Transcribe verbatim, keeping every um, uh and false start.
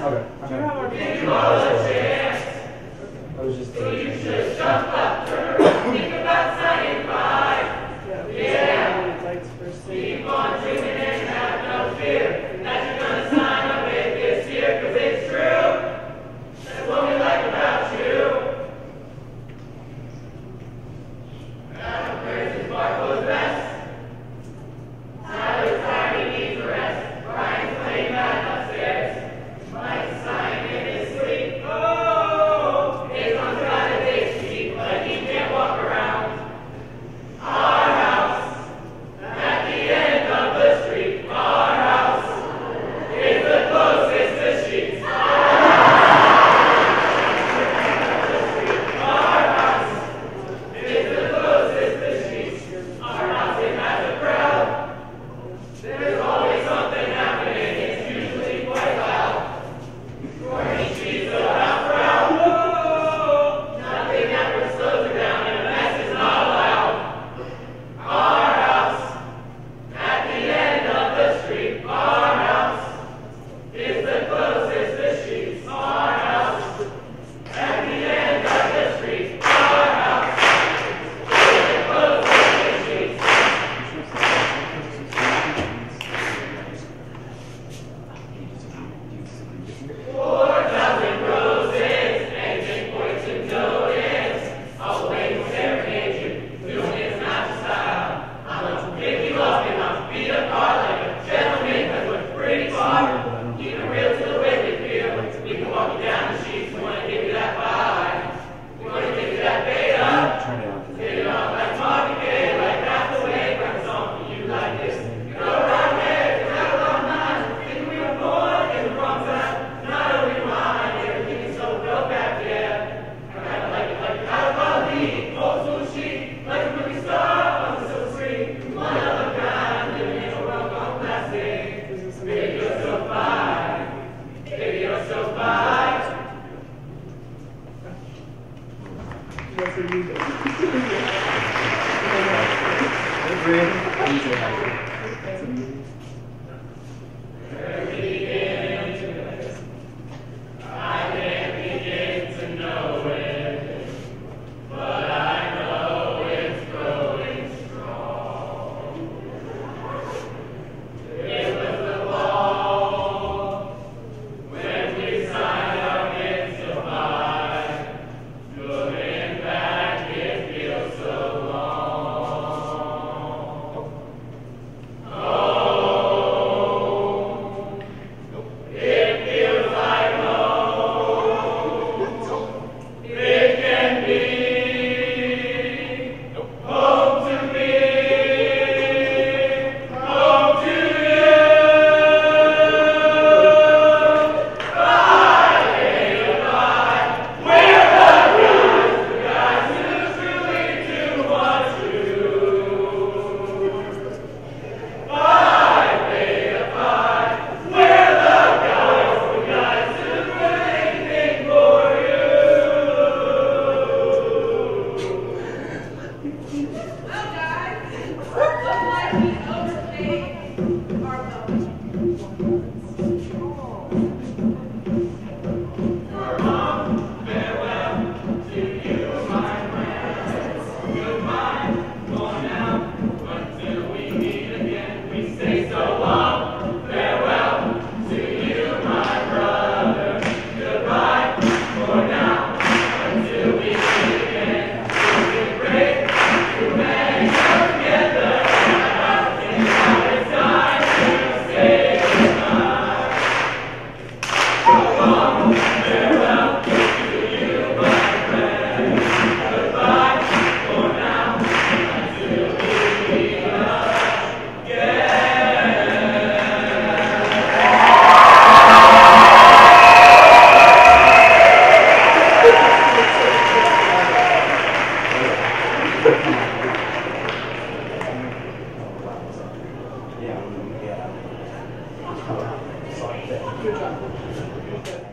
Okay. Do you have our Give all a chance. I was just. You should jump up, turn, think about signing five. Yeah. Yeah. Lights first thing. Keep on dreaming and have no fear that you're gonna sign up with this year, 'cause it's true. That's what we like about you. Adam Pierce's Barco's best. Tyler's tired, he needs a rest. Brian's playing bad upstairs. Mike's sighing in his sleep. Oh, Aeson's got a date sheet, but he can't walk around. Our house, at the end of the street. Our house is the closest to sheets. Our house is the closest to sheets. Our house, it has a crowd. There's always something happening. It's usually quite loud. Morning she's about proud. Whoa, nothing ever slows her down, and a mess is not allowed. Our house, at the end of the street. Our house is the closest to sheets. Our house, at the end of the street. Our house is the closest to sheets. Four thousand roses, engine points and totems. I'll wait and serenade you. Doing it's not the style. I'm gonna pick you up and I'll beat apart like a gentleman, 'cause we're pretty far. Keep it real to the way we feel. We can walk you down the sheets. We wanna give you that vibe. We wanna give you that beta. Hit it off like Marvin Gaye, like half the way. Write a song for you like this. You go right there, you have a long night. Think we were born in the wrong time. Not a rewind, everything is so well back, yeah. I kinda like it like out of my league. Old school chic, like a movie star on the silver screen. One of a kind, living in a world gone plastic. Baby, you're so fine. Baby, you're so fine. That's what you do. Where we begin, I can't begin to know it, but I know it's growing strong. It was the fall when we signed up into Phi. Looking back, it feels so long. Good job.